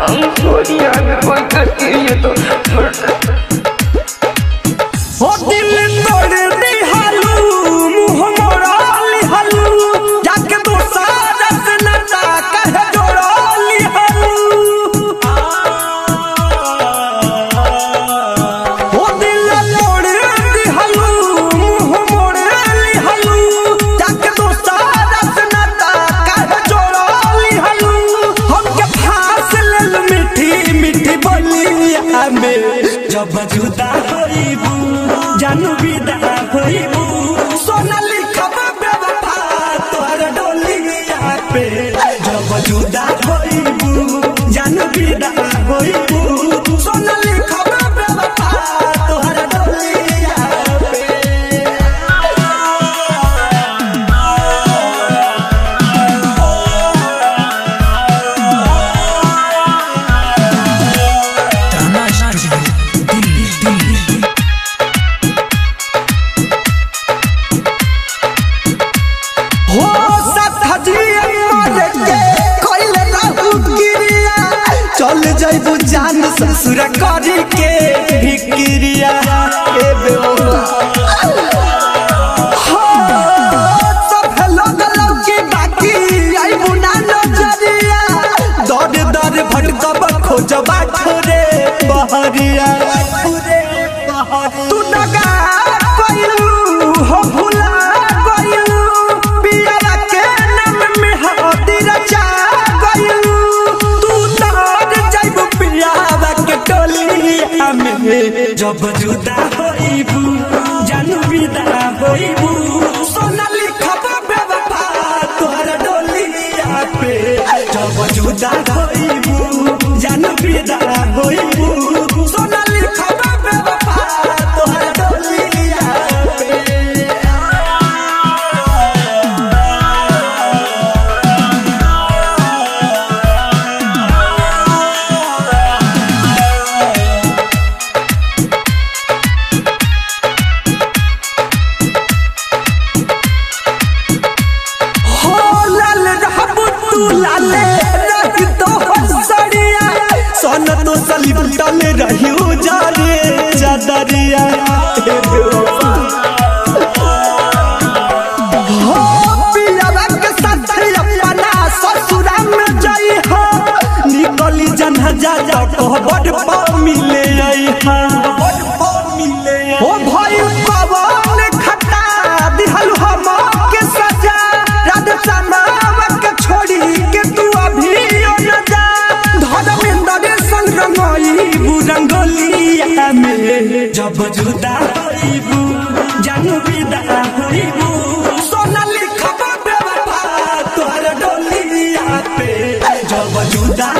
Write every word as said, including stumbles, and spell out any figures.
छोड़िया में कोई करती है तो हो दिल तोड़ दी हालू मुँह मोड़ा ली हालू जाके दूसरा से नाता कहे जोड़ा ली हालू हो दिल तोड़ दी हालू मुँह मोड़ा ली हालू जाके दूसरा से नाता कहे जोड़ा ली हालू हमके फांस ले लो मीठी मीठी बोलिया में जब जुदा होइबू जानू विदा होइबू सोनाली खबर बेवफा तोहर डोलिया पे जब जुदा होइबू जानू विदा होइबू सोनाली खबर बेवफा तोहर डोलिया पे चल जाइबू जान ससुर करी के भिक्रिया ए बेवफा हो सब लोग लौकी बाकी आइबू ना नजरिया दर दर भटकब खोजबा ठोरे बहरिया तू दगा कइलू हो भुला गइलू पिया के नाम में हदी रचा गइलू जब जुदा होइबू जानू विदा होइबू सोनाली खबर बेवफा तोहर डोलिया पे जब जुदा होइबू जानू विदा होइबू सोनाली खबर बेवफा तोहर डोलिया पे लाले रही तो हसड़िया सन तो सलिपटल रही उजारे चादरिया हो पियावा के साथ अपना ससुरा में जाई हो निकली जनहजा जा तो बड़ पाव मिले आई हां बड़ पाव मिले हो भाई पवन खटा दिहल हम के सजा राधे श्यामा छोड़ी के तू अभी न जा धर्मेंद्र संग रंगोई रंगोलिया में जब जुदा होइबू जानू विदा होइबू सोनाली खबर बेवफा तोहर डोलिया पे जब जुदा